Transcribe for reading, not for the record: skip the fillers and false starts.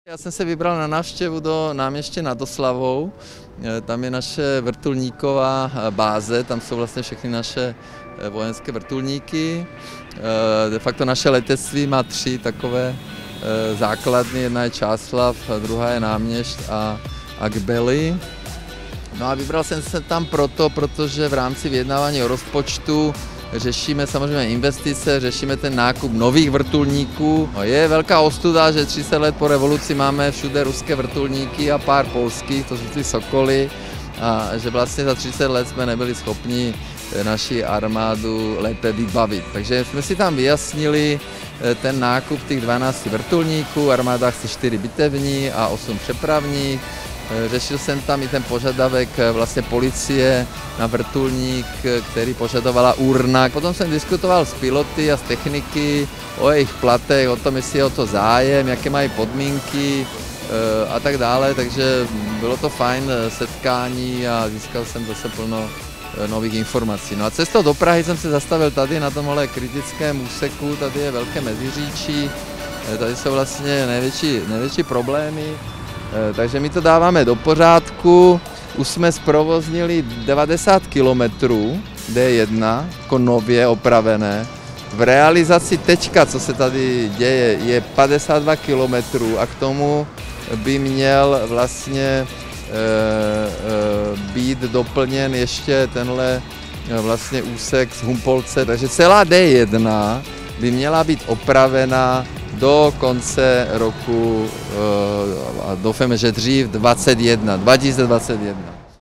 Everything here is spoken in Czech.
Já jsem se vybral na návštěvu do náměstí nad Oslavou. Tam je naše vrtulníková báze, tam jsou vlastně všechny naše vojenské vrtulníky. De facto naše letectví má 3 takové základny, jedna je Čáslav, druhá je Náměšť a Kbely. No a vybral jsem se tam protože v rámci vyjednávání o rozpočtu řešíme samozřejmě investice, řešíme ten nákup nových vrtulníků. Je velká ostuda, že 30 let po revoluci máme všude ruské vrtulníky a pár polských, to jsou ty Sokoly, a že vlastně za 30 let jsme nebyli schopni naši armádu lépe vybavit. Takže jsme si tam vyjasnili ten nákup těch 12 vrtulníků, armáda chce 4 bitevní a 8 přepravních. Řešil jsem tam i ten požadavek vlastně policie na vrtulník, který požadovala urna. Potom jsem diskutoval s piloty a s techniky o jejich platech, o tom, jestli je o to zájem, jaké mají podmínky a tak dále. Takže bylo to fajn setkání a získal jsem zase plno nových informací. No a cestou do Prahy jsem se zastavil tady na tomhle kritickém úseku, tady je Velké Meziříčí, tady jsou vlastně největší problémy. Takže my to dáváme do pořádku, už jsme zprovoznili 90 km D1, jako nově opravené. V realizaci teďka, co se tady děje, je 52 km a k tomu by měl vlastně být doplněn ještě tenhle vlastně úsek z Humpolce, takže celá D1 by měla být opravena do konce roku, a doufáme, že dřív 2021.